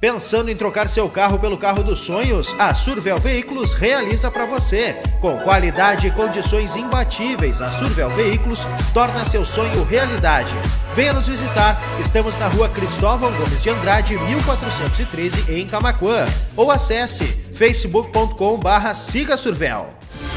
Pensando em trocar seu carro pelo carro dos sonhos? A Survel Veículos realiza para você. Com qualidade e condições imbatíveis, a Survel Veículos torna seu sonho realidade. Venha nos visitar. Estamos na rua Cristóvão Gomes de Andrade, 1413, em Camaquã. Ou acesse facebook.com/sigasurvel.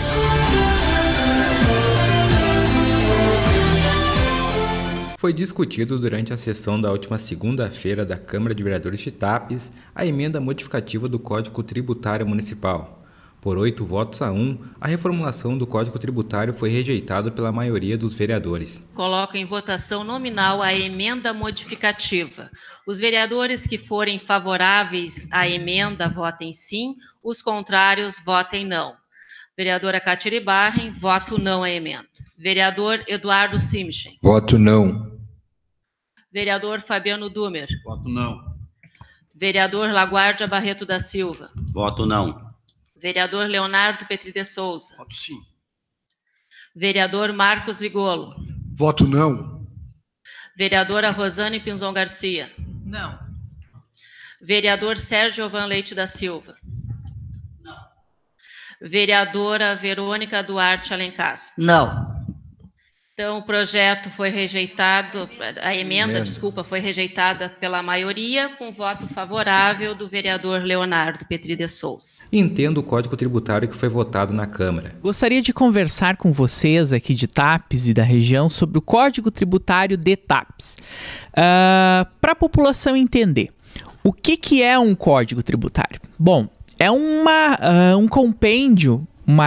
Foi discutido durante a sessão da última segunda-feira da Câmara de Vereadores de Tapes a emenda modificativa do Código Tributário Municipal. Por 8 votos a 1, a reformulação do Código Tributário foi rejeitada pela maioria dos vereadores. Coloco em votação nominal a emenda modificativa. Os vereadores que forem favoráveis à emenda votem sim, os contrários votem não. Vereadora Catiri Barren, voto não à emenda. Vereador Eduardo Simchen. Voto não. Vereador Fabiano Dumer. Voto não. Vereador Laguardia Barreto da Silva. Voto não. Vereador Leonardo Petri de Souza. Voto sim. Vereador Marcos Vigolo. Voto não. Vereadora Rosane Pinzon Garcia. Não. Vereador Sérgio Van Leite da Silva. Não. Vereadora Verônica Duarte Alencastro. Não. Então, o projeto foi rejeitado, a emenda, foi rejeitada pela maioria, com voto favorável do vereador Leonardo Petri de Souza. Entendo o Código Tributário que foi votado na Câmara. Gostaria de conversar com vocês aqui de Tapes e da região sobre o Código Tributário de Tapes. Para a população entender, o que é um Código Tributário? Bom, é um compêndio,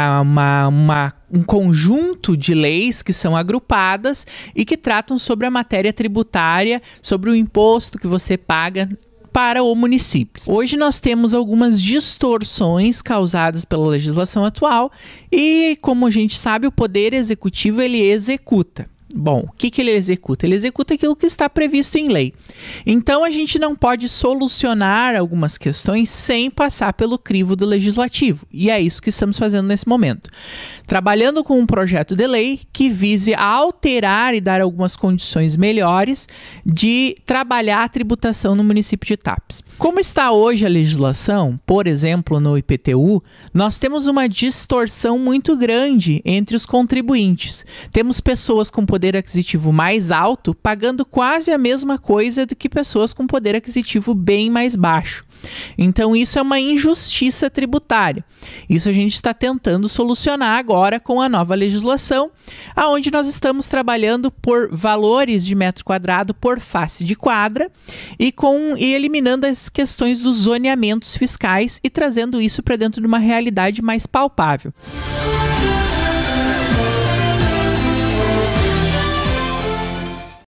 um conjunto de leis que são agrupadas e que tratam sobre a matéria tributária, sobre o imposto que você paga para o município. Hoje nós temos algumas distorções causadas pela legislação atual e, como a gente sabe, o Poder Executivo ele executa. Bom, o que ele executa? Ele executa aquilo que está previsto em lei. Então, a gente não pode solucionar algumas questões sem passar pelo crivo do legislativo. E é isso que estamos fazendo nesse momento. Trabalhando com um projeto de lei que vise alterar e dar algumas condições melhores de trabalhar a tributação no município de Tapes. Como está hoje a legislação, por exemplo, no IPTU, nós temos uma distorção muito grande entre os contribuintes. Temos pessoas com poder aquisitivo mais alto pagando quase a mesma coisa do que pessoas com poder aquisitivo bem mais baixo. Então isso é uma injustiça tributária. Isso a gente está tentando solucionar agora com a nova legislação, aonde nós estamos trabalhando por valores de metro quadrado por face de quadra e eliminando as questões dos zoneamentos fiscais e trazendo isso para dentro de uma realidade mais palpável.